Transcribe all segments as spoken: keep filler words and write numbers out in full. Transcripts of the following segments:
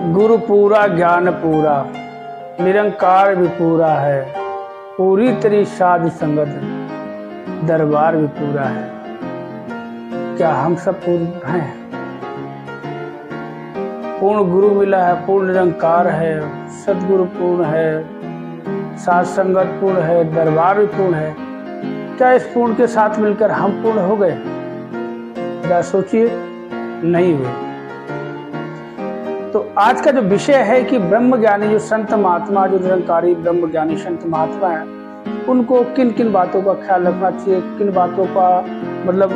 गुरु पूरा ज्ञान पूरा, निरंकार भी पूरा है, पूरी तेरी साध संगत दरबार भी पूरा है। क्या हम सब पूर्ण हैं? पूर्ण गुरु मिला है, पूर्ण निरंकार है, सदगुरु पूर्ण है, साध संगत पूर्ण है, दरबार भी पूर्ण है। क्या इस पूर्ण के साथ मिलकर हम पूर्ण हो गए? क्या सोचिए, नहीं हुए। तो आज का जो विषय है कि ब्रह्म ज्ञानी जो संत महात्मा, जो निरंकारी ब्रह्म ज्ञानी संत महात्मा है, उनको किन किन बातों का ख्याल रखना चाहिए, किन बातों का मतलब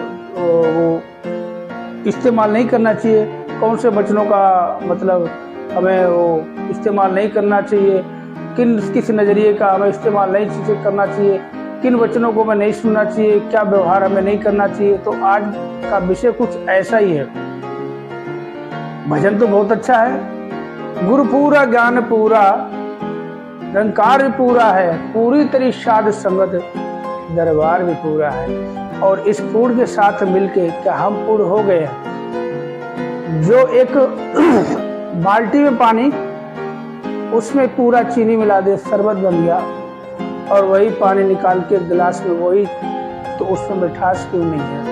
वो इस्तेमाल नहीं करना चाहिए, कौन से वचनों का मतलब हमें वो इस्तेमाल नहीं करना चाहिए, किन किस नज़रिए का हमें इस्तेमाल नहीं करना चाहिए, किन वचनों को हमें नहीं सुनना चाहिए, क्या व्यवहार हमें नहीं करना चाहिए। तो आज का विषय कुछ ऐसा ही है। भजन तो बहुत अच्छा है, गुरु पूरा ज्ञान पूरा, निरंकार भी पूरा है, पूरी तेरी साध संगत दरबार भी पूरा है। और इस पूर्ण के साथ मिलके क्या हम पूर्ण हो गए हैं? जो एक बाल्टी में पानी, उसमें पूरा चीनी मिला दे, शरबत बन गया, और वही पानी निकाल के गिलास में वही, तो उसमें मिठास क्यों नहीं है?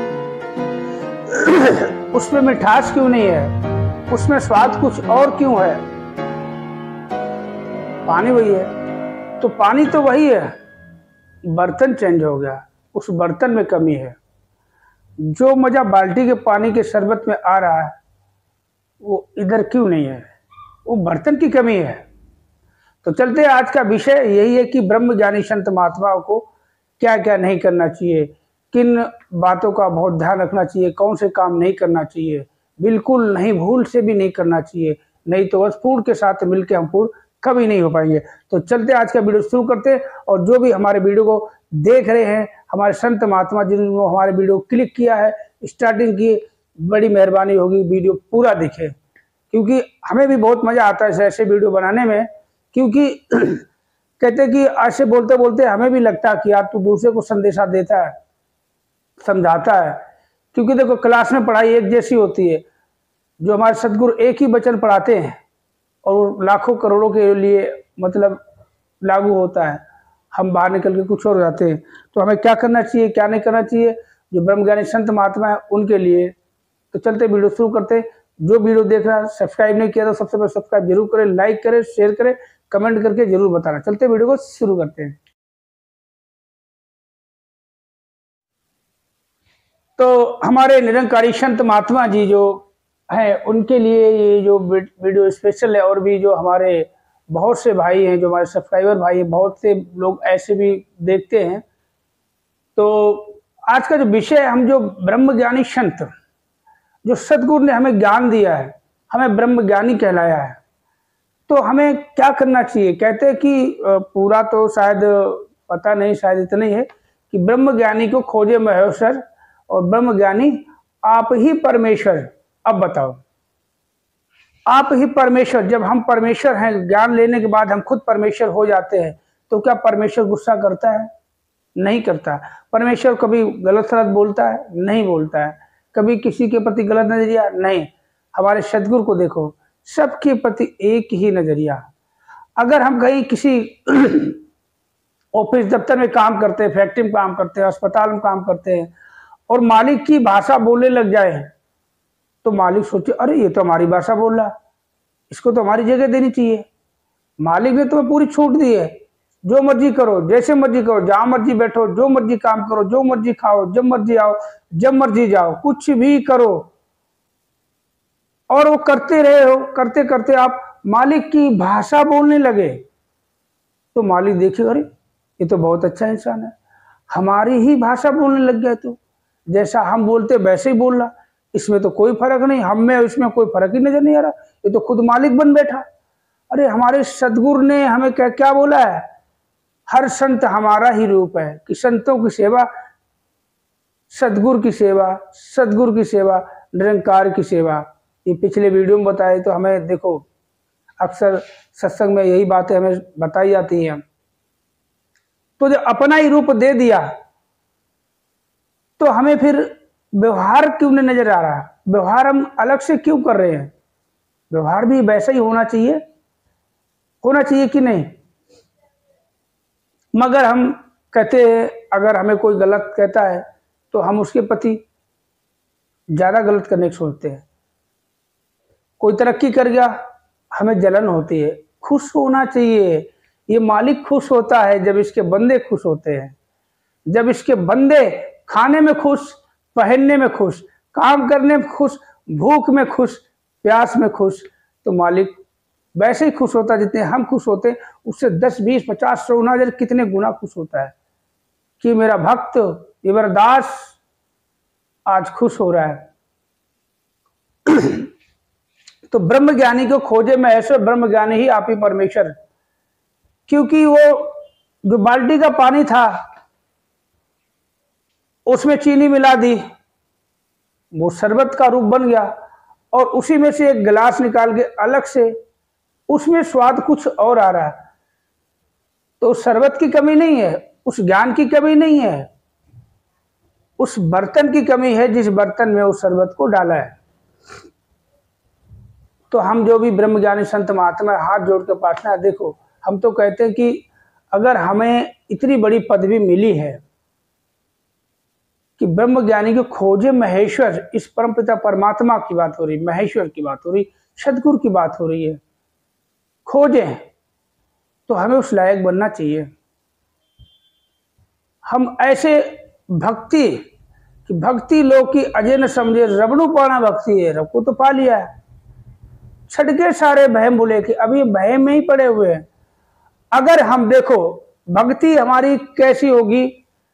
उसमें मिठास क्यों नहीं है? उसमें स्वाद कुछ और क्यों है? पानी वही है, तो पानी तो वही है, बर्तन चेंज हो गया, उस बर्तन में कमी है। जो मजा बाल्टी के पानी के शरबत में आ रहा है वो इधर क्यों नहीं है? वो बर्तन की कमी है। तो चलते आज का विषय यही है कि ब्रह्म ज्ञानी संत महात्माओं को क्या क्या नहीं करना चाहिए, किन बातों का बहुत ध्यान रखना चाहिए, कौन से काम नहीं करना चाहिए, बिल्कुल नहीं, भूल से भी नहीं करना चाहिए, नहीं तो बस पूर्ण के साथ मिलके हम पूर्ण कभी नहीं हो पाएंगे। तो चलते आज का वीडियो शुरू करते हैं। और जो भी हमारे वीडियो को देख रहे हैं, हमारे संत महात्मा जिन्होंने हमारे वीडियो क्लिक किया है, स्टार्टिंग की, बड़ी मेहरबानी होगी वीडियो पूरा देखें, क्योंकि हमें भी बहुत मजा आता है ऐसे वीडियो बनाने में। क्योंकि कहते कि ऐसे बोलते बोलते हमें भी लगता है कि यार तू दूसरे को संदेशा देता है, समझाता है। क्योंकि देखो, क्लास में पढ़ाई एक जैसी होती है, जो हमारे सदगुरु एक ही वचन पढ़ाते हैं और लाखों करोड़ों के लिए मतलब लागू होता है, हम बाहर निकल के कुछ और जाते हैं। तो हमें क्या करना चाहिए, क्या नहीं करना चाहिए, जो ब्रह्मज्ञानी संत महात्मा है उनके लिए। तो चलते वीडियो शुरू करते। जो वीडियो देख रहा है, सब्सक्राइब नहीं किया तो सबसे पहले सब्सक्राइब जरूर करें, लाइक करें, शेयर करें, कमेंट करके जरूर बताना। चलते वीडियो को शुरू करते हैं। तो हमारे निरंकारी संत महात्मा जी जो हैं, उनके लिए ये जो वीडियो स्पेशल है। और भी जो हमारे बहुत से भाई हैं, जो हमारे सब्सक्राइबर भाई हैं, बहुत से लोग ऐसे भी देखते हैं। तो आज का जो विषय है, हम जो ब्रह्म ज्ञानी संत, जो सदगुरु ने हमें ज्ञान दिया है, हमें ब्रह्म ज्ञानी कहलाया है, तो हमें क्या करना चाहिए। कहते हैं कि पूरा तो शायद पता नहीं, शायद इतना ही है कि ब्रह्म ज्ञानी को खोजे महेश्वर और ब्रह्म ज्ञानी आप ही परमेश्वर। अब बताओ, आप ही परमेश्वर। जब हम परमेश्वर हैं, ज्ञान लेने के बाद हम खुद परमेश्वर हो जाते हैं, तो क्या परमेश्वर गुस्सा करता है? नहीं करता। परमेश्वर कभी गलत सलत बोलता है? नहीं बोलता है। कभी किसी के प्रति गलत नजरिया? नहीं। हमारे सदगुरु को देखो, सबके प्रति एक ही नजरिया। अगर हम कहीं किसी ऑफिस दफ्तर में काम करते हैं, फैक्ट्री में काम करते हैं, अस्पताल में काम करते हैं, और मालिक की भाषा बोलने लग जाए, तो मालिक सोचे अरे ये तो हमारी भाषा बोल रहा, इसको तो हमारी जगह देनी चाहिए। मालिक ने तुम्हें पूरी छूट दी है, जो मर्जी करो, जैसे मर्जी करो, जहां मर्जी बैठो, जो मर्जी काम करो, जो मर्जी खाओ, जब मर्जी आओ, जब मर्जी जाओ, कुछ भी करो। और वो करते रहे हो, करते करते आप मालिक की भाषा बोलने लगे, तो मालिक देखिए अरे ये तो बहुत अच्छा इंसान है, हमारी ही भाषा बोलने लग गया, तो जैसा हम बोलते वैसे ही बोल रहा, इसमें तो कोई फर्क नहीं, हम में इसमें कोई फर्क ही नजर नहीं आ रहा, ये तो खुद मालिक बन बैठा। अरे हमारे सदगुरु ने हमें क्या क्या बोला है? हर संत हमारा ही रूप है, कि संतों की सेवा, सदगुरु की सेवा, सदगुरु की सेवा, निरंकार की सेवा। ये पिछले वीडियो में बताए। तो हमें देखो, अक्सर सत्संग में यही बातें हमें बताई जाती हैं। तो जब अपना ही रूप दे दिया, तो हमें फिर व्यवहार क्यों नहीं नजर आ रहा? व्यवहार हम अलग से क्यों कर रहे हैं? व्यवहार भी वैसा ही होना चाहिए, होना चाहिए कि नहीं। मगर हम कहते हैं अगर हमें कोई गलत कहता है तो हम उसके प्रति ज़्यादा गलत करने की सोचते हैं। कोई तरक्की कर गया हमें जलन होती है। खुश होना चाहिए, ये मालिक खुश होता है जब इसके बंदे खुश होते हैं। जब इसके बंदे खाने में खुश, पहनने में खुश, काम करने में खुश, भूख में खुश, प्यास में खुश, तो मालिक वैसे ही खुश होता है जितने हम खुश होते हैं, उससे दस बीस पचास सौ हजार कितने गुना खुश होता है कि मेरा भक्त, ये मेरा दास आज खुश हो रहा है। तो ब्रह्म ज्ञानी को खोजे में ऐसे ब्रह्म ज्ञानी ही आप ही परमेश्वर, क्योंकि वो जो बाल्टी का पानी था उसमें चीनी मिला दी, वो शरबत का रूप बन गया, और उसी में से एक गिलास निकाल के अलग से उसमें स्वाद कुछ और आ रहा है। तो उस शरबत की कमी नहीं है, उस ज्ञान की कमी नहीं है, उस बर्तन की कमी है जिस बर्तन में उस शरबत को डाला है। तो हम जो भी ब्रह्म ज्ञानी संत महात्मा हाथ जोड़ के प्रार्थना, देखो हम तो कहते हैं कि अगर हमें इतनी बड़ी पदवी मिली है कि ब्रह्म ज्ञानी को खोजे महेश्वर, इस परमपिता परमात्मा की बात हो रही, महेश्वर की बात हो रही, सदगुरु की बात हो रही है, खोजे तो हमें उस लायक बनना चाहिए। हम ऐसे भक्ति कि भक्ति लोग की अजय न समझे, रबड़ू पाना भक्ति है, रब को तो पा लिया है, छटके सारे बहम भूले कि अभी बहम में ही पड़े हुए हैं। अगर हम देखो भक्ति हमारी कैसी होगी,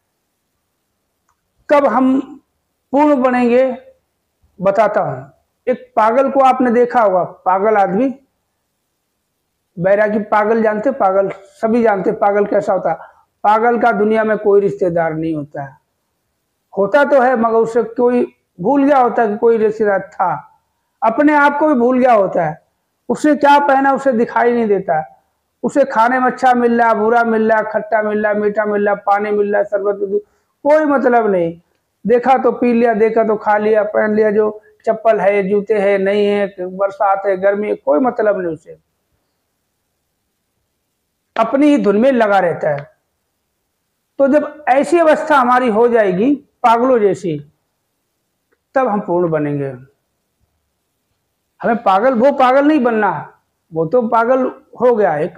कब हम पूर्ण बनेंगे, बताता हूं। एक पागल को आपने देखा होगा, पागल आदमी, बैरागी पागल जानते, पागल सभी जानते पागल कैसा होता है। पागल का दुनिया में कोई रिश्तेदार नहीं होता है, होता तो है मगर उससे कोई भूल गया होता है कि कोई रिश्तेदार था, अपने आप को भी भूल गया होता है। उसने क्या पहना उसे दिखाई नहीं देता, उसे खाने में अच्छा मिल रहा, बुरा मिल रहा, खट्टा मिल रहा, मीठा मिल रहा, पानी मिल रहा, शरबत, कोई मतलब नहीं। देखा तो पी लिया, देखा तो खा लिया, पहन लिया, जो चप्पल है, जूते है, नहीं है, बरसात है, गर्मी है, कोई मतलब नहीं उसे, अपनी ही धुन में लगा रहता है। तो जब ऐसी अवस्था हमारी हो जाएगी पागलों जैसी, तब हम पूर्ण बनेंगे। हमें पागल, वो पागल नहीं बनना, वो तो पागल हो गया एक।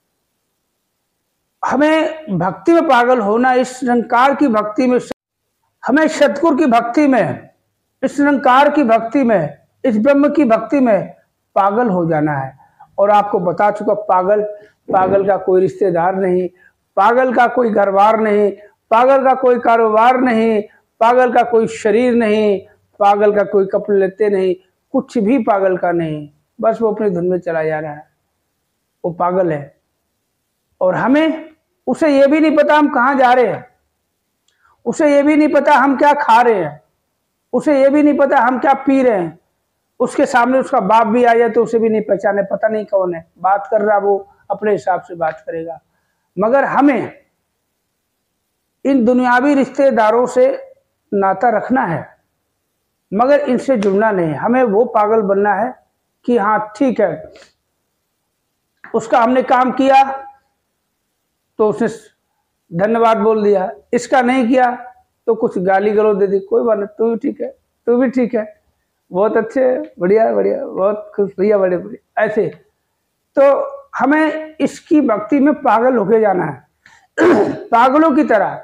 हमें भक्ति में पागल होना, इस निरंकार की भक्ति में, हमें सतगुरु की भक्ति में, इस निरंकार की भक्ति में, इस ब्रह्म की भक्ति में पागल हो जाना है। और आपको बता चुका, पागल पागल का कोई रिश्तेदार नहीं, पागल का कोई घरबार नहीं, पागल का कोई कारोबार नहीं, पागल का कोई शरीर नहीं, पागल का कोई कपड़े लेते नहीं, कुछ भी पागल का नहीं, बस वो अपनी धुन में चला जा रहा है, वो पागल है। और हमें, उसे ये भी नहीं पता हम कहाँ जा रहे हैं, उसे ये भी नहीं पता हम क्या खा रहे हैं, उसे ये भी नहीं पता हम क्या पी रहे हैं। उसके सामने उसका बाप भी आ जाए तो उसे भी नहीं पहचाने, पता नहीं कौन है, बात कर रहा वो अपने हिसाब से बात करेगा। मगर हमें इन दुनियावी रिश्तेदारों से नाता रखना है, मगर इनसे जुड़ना नहीं। हमें वो पागल बनना है कि हाँ ठीक है, उसका हमने काम किया तो उसने धन्यवाद बोल दिया, इसका नहीं किया तो कुछ गाली गलौज दे दी, कोई बात नहीं, तू भी ठीक है, तू भी ठीक है, बहुत अच्छे, बढ़िया बढ़िया, बहुत खुश, भैया बड़े बढ़िया, ऐसे। तो हमें इसकी भक्ति में पागल होके जाना है पागलों की तरह।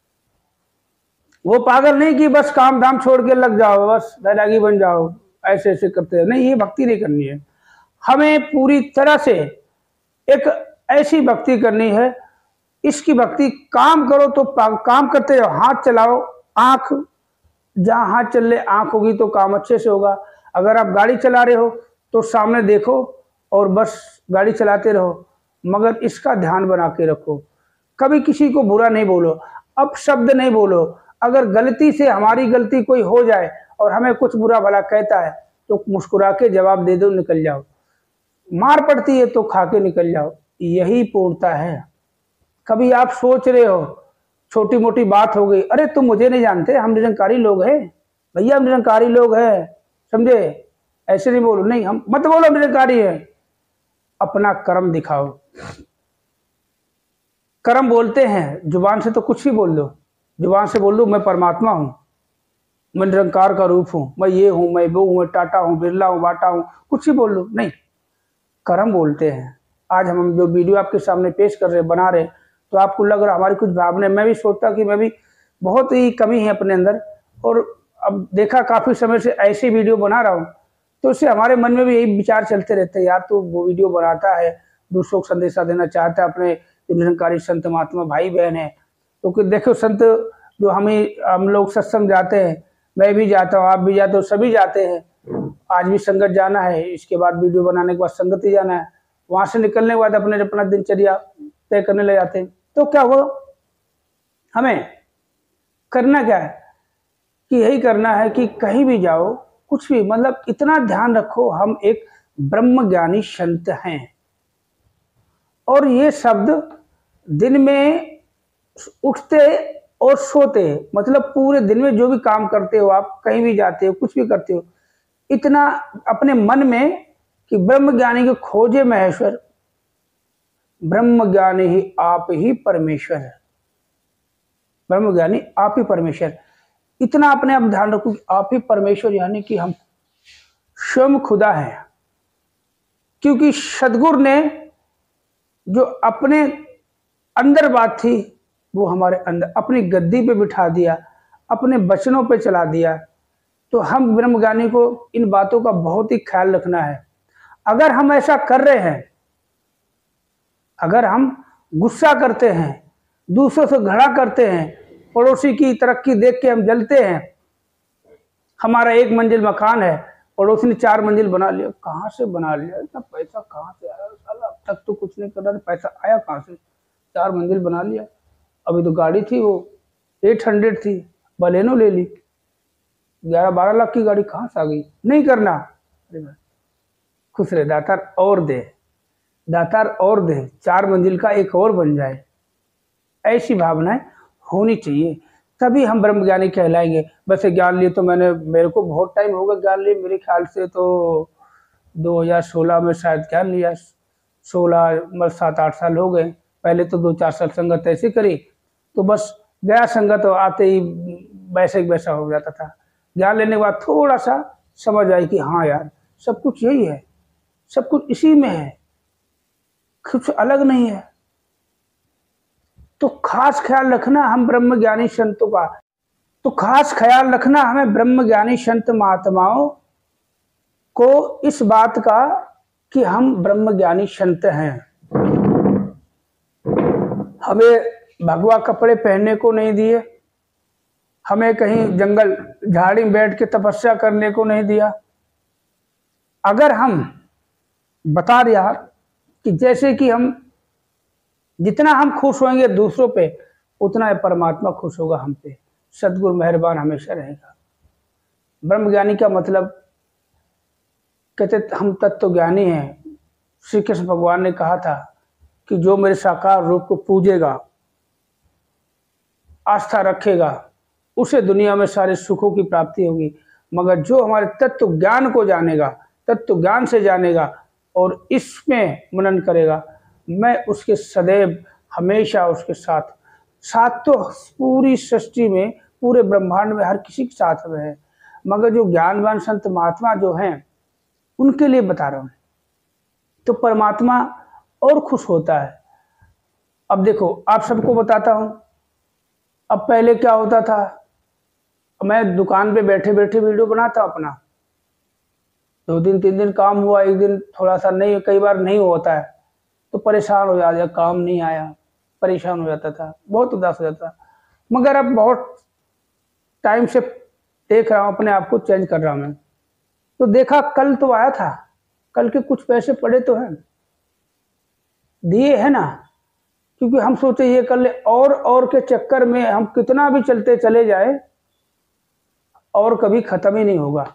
वो पागल नहीं कि बस काम धाम छोड़ के लग जाओ, बस बैरागी बन जाओ, ऐसे ऐसे करते हैं, नहीं, ये भक्ति नहीं करनी है। हमें पूरी तरह से एक ऐसी भक्ति करनी है, इसकी भक्ति काम करो तो काम करते जाओ, हाथ चलाओ, आंख जहां हाथ चल ले आंख होगी तो काम अच्छे से होगा। अगर आप गाड़ी चला रहे हो तो सामने देखो और बस गाड़ी चलाते रहो, मगर इसका ध्यान बना के रखो, कभी किसी को बुरा नहीं बोलो, अब शब्द नहीं बोलो। अगर गलती से हमारी गलती कोई हो जाए और हमें कुछ बुरा भला कहता है तो मुस्कुरा के जवाब दे दो, निकल जाओ। मार पड़ती है तो खा के निकल जाओ, यही पूर्णता है। कभी आप सोच रहे हो छोटी मोटी बात हो गई, अरे तुम मुझे नहीं जानते, हम निरंकारी लोग हैं भैया, हम निरंकारी लोग हैं, समझे, ऐसे नहीं बोलो, नहीं हम मत बोलो निरंकारी है, अपना कर्म दिखाओ। कर्म बोलते हैं, जुबान से तो कुछ भी बोल दो, जुबान से बोल दो मैं परमात्मा हूँ, मैं निरंकार का रूप हूँ, मैं ये हूँ, मैं वो हूँ, टाटा हूँ, बिरला हूँ, बाटा हूँ, कुछ भी बोल लो, नहीं, कर्म बोलते हैं। आज हम जो वीडियो आपके सामने पेश कर रहे बना रहे, तो आपको लग रहा हमारी कुछ भावना, मैं भी सोचता कि मैं भी बहुत ही कमी है अपने अंदर, और अब देखा काफ़ी समय से ऐसी वीडियो बना रहा हूँ, तो उससे हमारे मन में भी यही विचार चलते रहते हैं, यार तो वो वीडियो बनाता है, दूसरों को संदेशा देना चाहता है, अपने निरंकारी संत महात्मा भाई बहन है, तो देखो संत जो हमें हम लोग सत्संग जाते हैं, मैं भी जाता हूँ, आप भी जाते हो, सभी जाते हैं, आज भी संगत जाना है, इसके बाद वीडियो बनाने के बाद संगत ही जाना है, वहाँ से निकलने के बाद अपने अपना दिनचर्या तय करने लग जाते हैं। तो क्या हो, हमें करना क्या है कि यही करना है कि कहीं भी जाओ, कुछ भी, मतलब इतना ध्यान रखो हम एक ब्रह्म ज्ञानी संत हैं, और ये शब्द दिन में उठते और सोते, मतलब पूरे दिन में जो भी काम करते हो आप, कहीं भी जाते हो, कुछ भी करते हो, इतना अपने मन में कि ब्रह्म ज्ञानी के खोजे महेश्वर, ब्रह्म ज्ञानी ही आप ही परमेश्वर है, ब्रह्म ज्ञानी आप ही परमेश्वर, इतना अपने आप ध्यान रखो कि आप ही परमेश्वर, यानी कि हम स्वयं खुदा हैं। क्योंकि सदगुरु ने जो अपने अंदर बात थी वो हमारे अंदर अपनी गद्दी पे बिठा दिया, अपने वचनों पे चला दिया, तो हम ब्रह्मज्ञानी को इन बातों का बहुत ही ख्याल रखना है। अगर हम ऐसा कर रहे हैं, अगर हम गुस्सा करते हैं, दूसरों से घड़ा करते हैं, पड़ोसी की तरक्की देख के हम जलते हैं, हमारा एक मंजिल मकान है, पड़ोसी ने चार मंजिल बना लिया, कहाँ से बना लिया, इतना पैसा कहाँ से आया, साला अब तक तो कुछ नहीं कर रहा, पैसा आया कहाँ से, चार मंजिल बना लिया, अभी तो गाड़ी थी वो एट हंड्रेड थी, बलेनो ले ली, ग्यारह बारह लाख की गाड़ी कहाँ से आ गई, नहीं करना, खुश रहे, दातार और दे, दातार और दे, चार मंजिल का एक और बन जाए, ऐसी भावनाएं होनी चाहिए, तभी हम ब्रह्मज्ञानी कहलाएंगे। वैसे ज्ञान लिए तो मैंने, मेरे को बहुत टाइम हो गया ज्ञान लिए, मेरे ख्याल से तो दो हज़ार सोलह में शायद ज्ञान लिया, सोलह मतलब सात आठ साल हो गए, पहले तो दो चार साल संगत ऐसे करी, तो बस गया संगत आते ही वैसे वैसा हो जाता था। ज्ञान लेने के बाद थोड़ा सा समझ आई कि हाँ यार सब कुछ यही है, सब कुछ इसी में है, कुछ अलग नहीं है। तो खास ख्याल रखना हम ब्रह्म ज्ञानी संतों का, तो खास ख्याल रखना हमें ब्रह्म ज्ञानी संत महात्माओं को इस बात का कि हम ब्रह्म ज्ञानी संत हैं। हमें भगवा कपड़े पहनने को नहीं दिए, हमें कहीं जंगल झाड़ी में बैठ के तपस्या करने को नहीं दिया। अगर हम बता दिया कि जैसे कि हम जितना हम खुश होंगे दूसरों पे, उतना परमात्मा खुश होगा हम पे, सदगुरु मेहरबान हमेशा रहेगा। ब्रह्म ज्ञानी का मतलब कहते हम तत्व ज्ञानी हैं। श्री कृष्ण भगवान ने कहा था कि जो मेरे साकार रूप को पूजेगा, आस्था रखेगा, उसे दुनिया में सारे सुखों की प्राप्ति होगी, मगर जो हमारे तत्व ज्ञान को जानेगा, तत्व ज्ञान से जानेगा और इसमें मनन करेगा, मैं उसके सदैव हमेशा उसके साथ साथ तो पूरी सृष्टि में, पूरे ब्रह्मांड में हर किसी के साथ में है, मगर जो ज्ञानवान संत महात्मा जो हैं उनके लिए बता रहा हूँ, तो परमात्मा और खुश होता है। अब देखो आप सबको बताता हूँ, अब पहले क्या होता था, मैं दुकान पे बैठे बैठे वीडियो बनाता अपना, दो दिन तीन दिन काम हुआ, एक दिन थोड़ा सा नहीं, कई बार नहीं होता है तो परेशान हो जाता, काम नहीं आया, परेशान हो जाता था, बहुत उदास हो जाता। मगर अब बहुत टाइम से देख रहा हूँ, अपने आप को चेंज कर रहा हूँ मैं, तो देखा कल तो आया था, कल के कुछ पैसे पड़े तो हैं, दिए है ना, क्योंकि हम सोचे ये कर ले, और और के चक्कर में हम कितना भी चलते चले जाए और कभी खत्म ही नहीं होगा,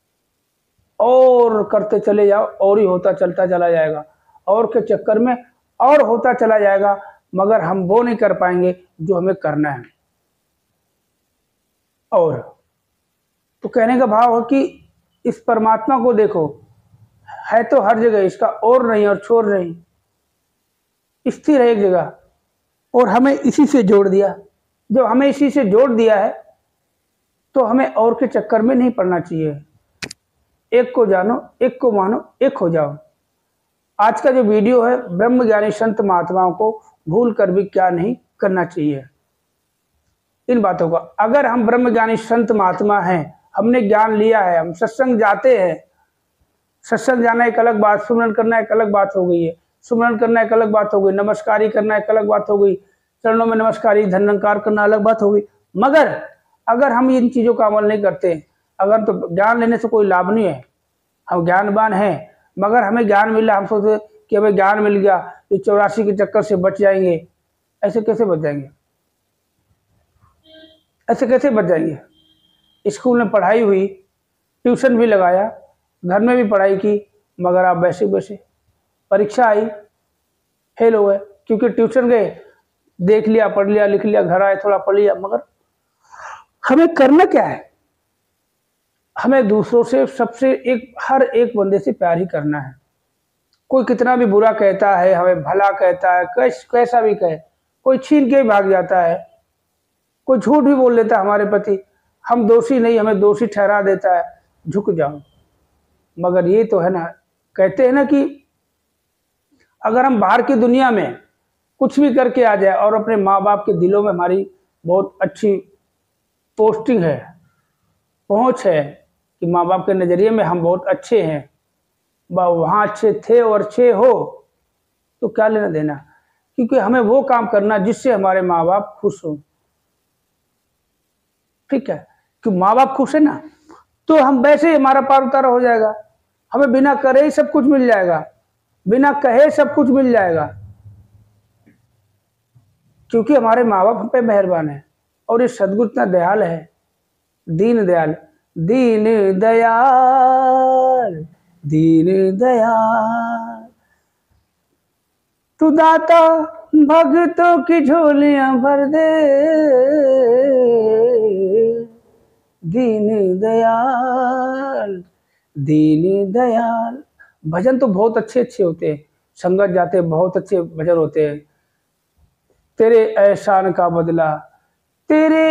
और करते चले जाओ और ही होता चलता चला जाएगा, और के चक्कर में और होता चला जाएगा, मगर हम वो नहीं कर पाएंगे जो हमें करना है। और तो कहने का भाव है कि इस परमात्मा को देखो, है तो हर जगह, इसका और नहीं और छोर नहीं, स्थिर है एक जगह, और हमें इसी से जोड़ दिया। जब हमें इसी से जोड़ दिया है तो हमें और के चक्कर में नहीं पड़ना चाहिए। एक को जानो, एक को मानो, एक हो जाओ। आज का जो वीडियो है, ब्रह्म ज्ञानी संत महात्माओं को भूल कर भी क्या नहीं करना चाहिए। इन बातों का, अगर हम ब्रह्म ज्ञानी संत महात्मा हैं, हमने ज्ञान लिया है, हम सत्संग जाते हैं, सत्संग जाना एक अलग बात, सुमरन करना एक अलग बात हो गई है, सुमरन करना एक अलग बात हो गई, नमस्कारी करना एक अलग बात हो गई, चरणों में नमस्कारी धन्यकार करना अलग बात हो गई। मगर अगर हम इन चीज़ों का अमल नहीं करते, अगर तो ज्ञान लेने से कोई लाभ नहीं है। हम ज्ञानवान हैं, मगर हमें ज्ञान मिला, हम सोचते कि हमें ज्ञान मिल गया, ये चौरासी के चक्कर से बच जाएंगे। ऐसे कैसे बच जाएंगे? ऐसे कैसे बच जाएंगे? स्कूल में पढ़ाई हुई, ट्यूशन भी लगाया, घर में भी पढ़ाई की, मगर आप वैसे वैसे, परीक्षा आई, फेल हो गए, क्योंकि ट्यूशन गए, देख लिया, पढ़ लिया, लिख लिया, घर आए, थोड़ा पढ़ लिया। मगर हमें करना क्या है? हमें दूसरों से, सबसे, एक हर एक बंदे से प्यार ही करना है। कोई कितना भी बुरा कहता है, हमें भला कहता है, कैस, कैसा भी कहे, कोई छीन के भाग जाता है, कोई झूठ भी बोल लेता है हमारे प्रति, हम दोषी नहीं, हमें दोषी ठहरा देता है, झुक जाओ। मगर ये तो है ना, कहते हैं ना कि अगर हम बाहर की दुनिया में कुछ भी करके आ जाए और अपने माँ बाप के दिलों में हमारी बहुत अच्छी पोस्टिंग है, पहुँच है, कि माँ बाप के नज़रिए में हम बहुत अच्छे हैं, वहाँ अच्छे थे और अच्छे हो, तो क्या लेना देना? क्योंकि हमें वो काम करना जिससे हमारे माँ बाप खुश हो। ठीक है, कि माँ बाप खुश है ना, तो हम वैसे ही हमारा पार उतारा हो जाएगा। हमें बिना करे ही सब कुछ मिल जाएगा, बिना कहे सब कुछ मिल जाएगा, क्योंकि हमारे माँ बाप हम पे मेहरबान है। और ये सदगुरु इतना दयाल है, दीन दयाल, दीन दयाल, दीन दयाल, तू दाता भक्तों की झोलियां भर दे, दीन दयाल, दीन दयाल। भजन तो बहुत अच्छे अच्छे होते हैं, संगत जाते बहुत अच्छे भजन होते हैं। तेरे एहसान का बदला, तेरे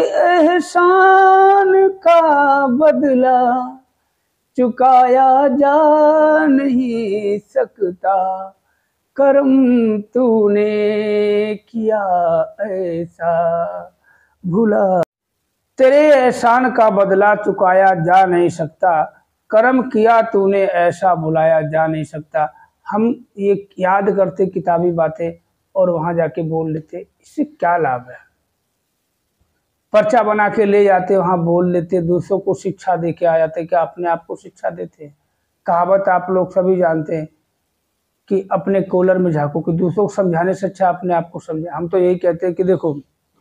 एहसान का बदला चुकाया जा नहीं सकता, कर्म तूने किया ऐसा भुला। तेरे एहसान का बदला चुकाया जा नहीं सकता, कर्म किया तूने ऐसा भुलाया जा नहीं सकता। हम ये याद करते किताबी बातें और वहां जाके बोल लेते, इससे क्या लाभ है? पर्चा बना के ले जाते, वहां बोल लेते, दूसरों को शिक्षा दे के आ जाते, क्या अपने आप को शिक्षा देते? कहावत आप लोग सभी जानते हैं कि अपने कॉलर में झांको, कि दूसरों को समझाने से अच्छा अपने आप को समझे। हम तो यही कहते हैं कि देखो,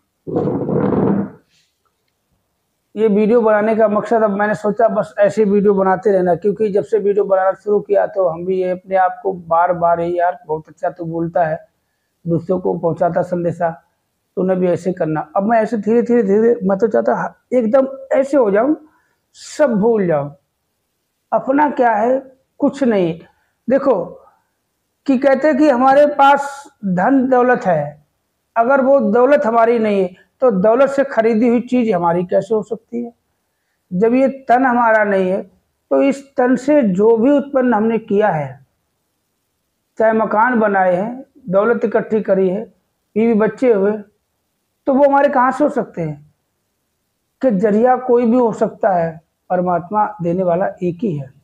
ये वीडियो बनाने का मकसद, अब मैंने सोचा बस ऐसे वीडियो बनाते रहना, क्योंकि जब से वीडियो बनाना शुरू किया तो हम भी ये अपने आप को बार बार ही, यार बहुत अच्छा तो बोलता है, दूसरों को पहुंचाता संदेशा, तो उन्हें भी ऐसे करना। अब मैं ऐसे धीरे धीरे धीरे, मैं तो चाहता एकदम ऐसे हो जाऊं, सब भूल जाऊं, अपना क्या है, कुछ नहीं। देखो कि कहते हैं कि हमारे पास धन दौलत है, अगर वो दौलत हमारी नहीं है तो दौलत से खरीदी हुई चीज हमारी कैसे हो सकती है? जब ये तन हमारा नहीं है तो इस तन से जो भी उत्पन्न हमने किया है, चाहे मकान बनाए हैं, दौलत इकट्ठी करी है, बीवी बच्चे हुए, तो वो हमारे कहाँ से हो सकते हैं? कि जरिया कोई भी हो सकता है, परमात्मा देने वाला एक ही है।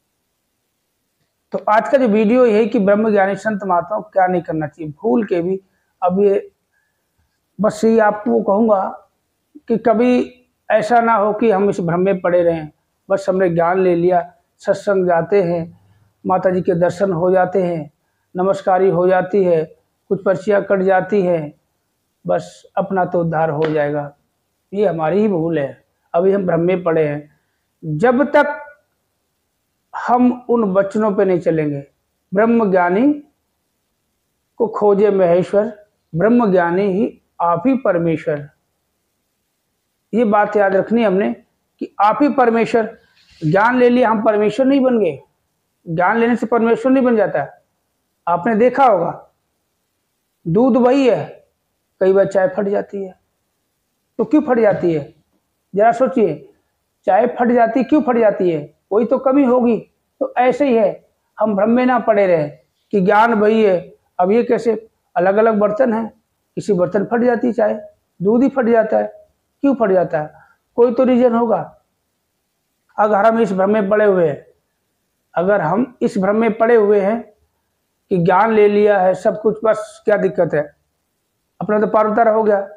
तो आज का जो वीडियो यही कि ब्रह्म ज्ञानी संत महात्माओं क्या नहीं करना चाहिए भूल के भी। अब ये बस ये आपको कहूँगा कि कभी ऐसा ना हो कि हम इस भ्रम में पड़े रहें। बस हमने ज्ञान ले लिया, सत्संग जाते हैं, माता जी के दर्शन हो जाते हैं, नमस्कारी हो जाती है, कुछ पर्चियाँ कट जाती हैं, बस अपना तो उद्धार हो जाएगा। ये हमारी ही भूल है, अभी हम भ्रम में पड़े हैं। जब तक हम उन वचनों पे नहीं चलेंगे, ब्रह्म ज्ञानी को खोजे महेश्वर, ब्रह्म ज्ञानी ही आप ही परमेश्वर। ये बात याद रखनी हमने कि आप ही परमेश्वर, ज्ञान ले लिया, हम परमेश्वर नहीं बन गए। ज्ञान लेने से परमेश्वर नहीं बन जाता। आपने देखा होगा, दूध वही है, कई बार चाय फट जाती है। तो क्यों फट जाती है? जरा सोचिए, चाय फट जाती, क्यों फट जाती है? कोई तो कमी होगी। तो ऐसे ही है, हम भ्रम में ना पड़े रहे कि ज्ञान वही है। अब ये कैसे अलग अलग बर्तन हैं, किसी बर्तन फट जाती है चाय, दूध ही फट जाता है। क्यों फट जाता है? कोई तो रीजन होगा। अगर हम इस भ्रम में पड़े हुए हैं अगर हम इस भ्रम में पड़े हुए हैं कि ज्ञान ले लिया है सब कुछ, बस क्या दिक्कत है, अपना तो पार उतारा हो गया।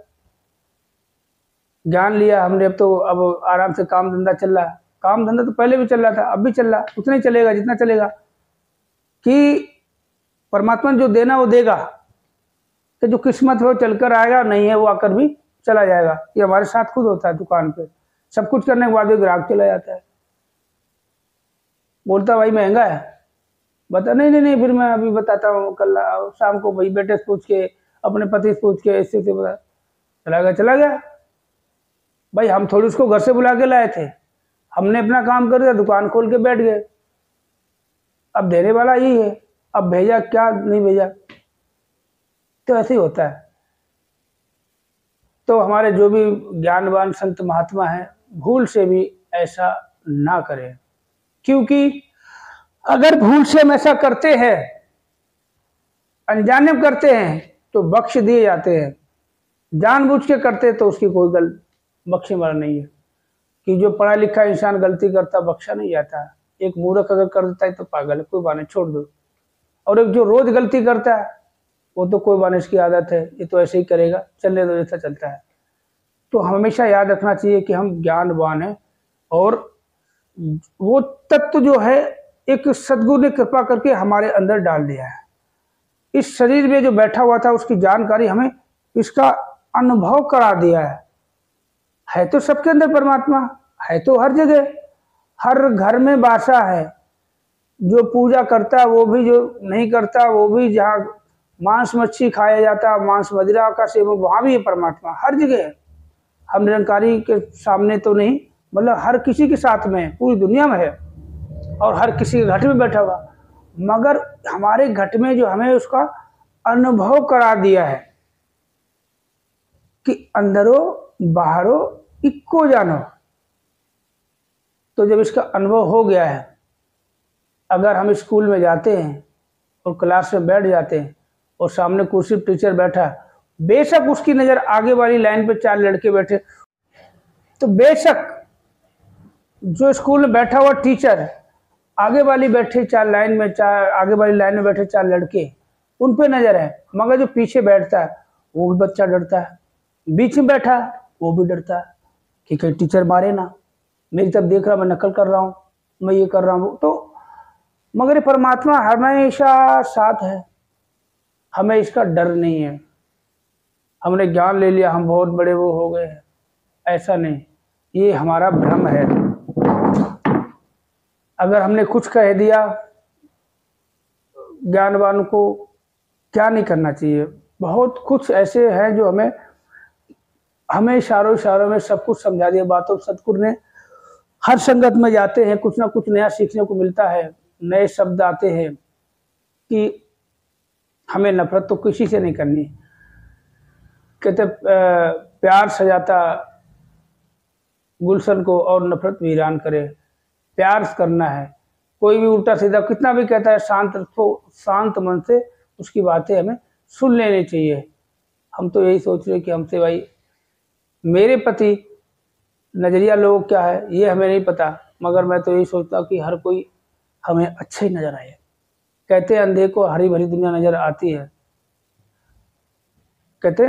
ज्ञान लिया हमने, अब तो अब आराम से काम धंधा चल रहा है। काम धंधा तो पहले भी चल रहा था, अब भी चल रहा, उतना ही चलेगा जितना चलेगा। कि परमात्मा जो देना वो देगा, तो जो किस्मत है वो चलकर आएगा, नहीं है वो आकर भी चला जाएगा। ये हमारे साथ खुद होता है। दुकान पे सब कुछ करने के बाद भी ग्राहक चला जाता है, बोलता भाई महंगा है, बता नहीं नहीं नहीं फिर मैं अभी बताता हूँ, कल शाम को भाई बेटे से पूछ के, अपने पति से पूछ के, इससे से बता, चला गया चला गया। भाई हम थोड़ी उसको घर से बुला के लाए थे, हमने अपना काम कर दिया, दुकान खोल के बैठ गए। अब देने वाला यही है, अब भेजा क्या नहीं भेजा, तो ऐसे ही होता है। तो हमारे जो भी ज्ञानवान संत महात्मा हैं, भूल से भी ऐसा ना करें, क्योंकि अगर भूल से हम ऐसा करते हैं, अनजाने में करते हैं, तो बख्श दिए जाते हैं। जानबूझ के करते तो उसकी कोई गल बख्शे वाला नहीं है। कि जो पढ़ा लिखा इंसान गलती करता बख्शा नहीं जाता। एक मूर्ख अगर कर देता है तो पागल है, कोई बात छोड़ दो। और एक जो रोज गलती करता है वो तो कोई बात, इसकी आदत है, ये तो ऐसे ही करेगा, चलने दो, जैसा चलता है। तो हमेशा याद रखना चाहिए कि हम ज्ञानवान हैं, और वो तत्व जो है एक सद्गुरु ने कृपा करके हमारे अंदर डाल दिया है। इस शरीर में जो बैठा हुआ था उसकी जानकारी हमें इसका अनुभव करा दिया है। है तो सबके अंदर परमात्मा, है तो हर जगह, हर घर में बासा है। जो पूजा करता है वो भी, जो नहीं करता वो भी, जहाँ मांस मच्छी खाया जाता है, मांस मदिरा का सेवन, वहाँ भी है परमात्मा, हर जगह है। हम निरंकारी के सामने तो नहीं, मतलब हर किसी के साथ में, पूरी दुनिया में है, और हर किसी के घट में बैठा हुआ। मगर हमारे घट में जो हमें उसका अनुभव करा दिया है कि अंदरो बाहरो इक्को जानो। तो जब इसका अनुभव हो गया है, अगर हम स्कूल में जाते हैं और क्लास में बैठ जाते हैं और सामने कुर्सी पर टीचर बैठा, बेशक उसकी नज़र आगे वाली लाइन पे चार लड़के बैठे, तो बेशक जो स्कूल में बैठा हुआ टीचर, आगे वाली बैठे चार लाइन में, चार आगे वाली लाइन में बैठे चार लड़के, उन पे नज़र है। मगर जो पीछे बैठता है वो भी बच्चा डरता है, बीच में बैठा वो भी डरता है कि कहीं टीचर मारे ना, मेरी तरफ देख रहा, मैं नकल कर रहा हूँ, मैं ये कर रहा हूँ। तो मगर परमात्मा हमेशा साथ है, हमें इसका डर नहीं है। हमने ज्ञान ले लिया, हम बहुत बड़े वो हो गए, ऐसा नहीं, ये हमारा भ्रम है। अगर हमने कुछ कह दिया, ज्ञानवान को क्या नहीं करना चाहिए। बहुत कुछ ऐसे हैं जो हमें हमें इशारों इशारों में सब कुछ समझा दिया बातों। सतगुरु ने हर संगत में जाते हैं, कुछ ना कुछ नया सीखने को मिलता है, नए शब्द आते हैं कि हमें नफरत तो किसी से नहीं करनी। कहते प्यार सजाता गुलशन को और नफरत वीरान करे। प्यार करना है, कोई भी उल्टा सीधा कितना भी कहता है, शांत तो शांत मन से उसकी बातें हमें सुन लेनी चाहिए। हम तो यही सोच रहे कि हमसे भाई, मेरे प्रति नज़रिया लोगों क्या है ये हमें नहीं पता, मगर मैं तो यही सोचता हूँ कि हर कोई हमें अच्छे ही नज़र आए। कहते अंधे को हरी भरी दुनिया नज़र आती है। कहते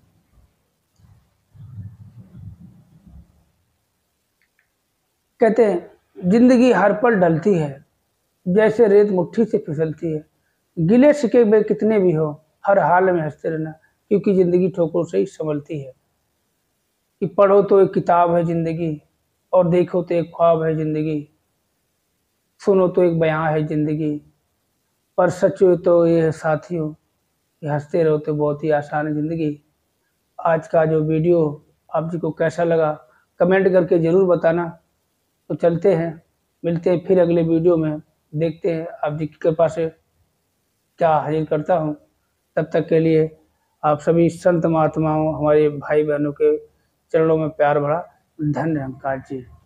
कहते हैं जिंदगी हर पल ढलती है, जैसे रेत मुट्ठी से फिसलती है। गिले शिके में कितने भी हो, हर हाल में हंसते रहना, क्योंकि ज़िंदगी ठोकरों से ही संभलती है। कि पढ़ो तो एक किताब है ज़िंदगी, और देखो तो एक ख्वाब है ज़िंदगी, सुनो तो एक बयां है ज़िंदगी, पर सच हो तो ये है साथियों कि हंसते रहो तो बहुत ही आसान है ज़िंदगी। आज का जो वीडियो आप जी को कैसा लगा कमेंट करके ज़रूर बताना। तो चलते हैं। मिलते हैं फिर अगले वीडियो में, देखते हैं आप जी की कृपा से क्या हासिल करता हूँ। तब तक के लिए आप सभी संत महात्माओं, हमारे भाई बहनों के चरणों में प्यार भरा धन्यवाद जी।